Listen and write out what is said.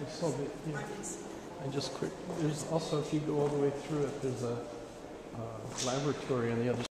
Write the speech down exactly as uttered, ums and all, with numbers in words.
saw the, yeah. I just quick, there's also, if you go all the way through it, there's a uh, laboratory on the other